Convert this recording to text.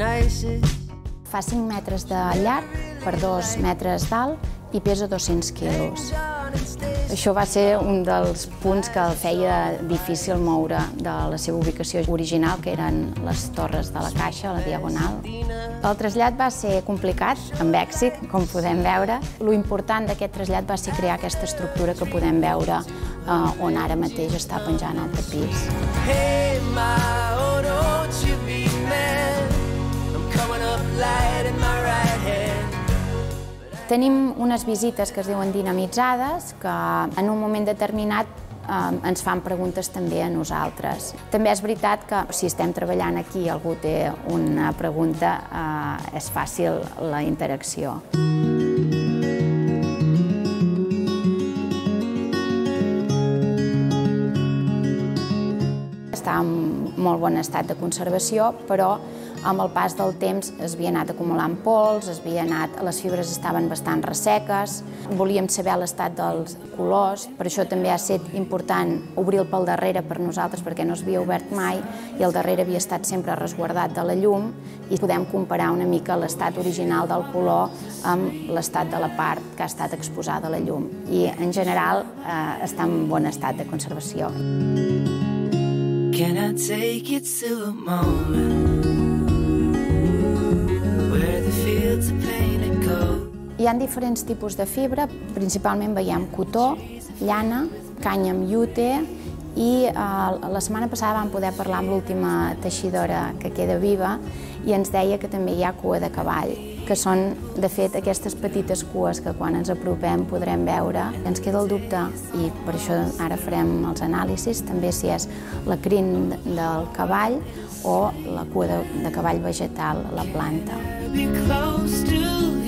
Fa 5 metres de llarg per 2 metres d'alt i pesa 200 quilos. Això va ser un dels punts que el feia difícil moure de la seva ubicació original, que eren les torres de la Caixa, a la Diagonal. El trasllat va ser complicat, amb èxit, com podem veure. Lo important d'aquest trasllat va ser crear aquesta estructura que podem veure on ara mateix està penjant el tapís. Tenim unes visites que es diuen dinamitzades, que en un moment determinat ens fan preguntes també a nosaltres. També és veritat que si estem treballant aquí i algú té una pregunta, és fàcil la interacció. Està en molt bon estat de conservació, però amb el pas del temps es havia anat acumulant pols, les fibres estaven bastant resseques, volíem saber l'estat dels colors, per això també ha estat important obrir-lo pel darrere per nosaltres perquè no s'havia obert mai i el darrere havia estat sempre resguardat de la llum i podem comparar una mica l'estat original del color amb l'estat de la part que ha estat exposada a la llum i en general està en bon estat de conservació. Can I take it to a moment? Hi ha diferents tipus de fibra, principalment veiem cotó, llana, canya amb iute i la setmana passada vam poder parlar amb l'última teixidora que queda viva i ens deia que també hi ha cua de cavall, que són, de fet, aquestes petites cues que quan ens apropem podrem veure. Ens queda el dubte i per això ara farem els anàlisis, també si és la crin del cavall o la cua de cavall vegetal, la planta.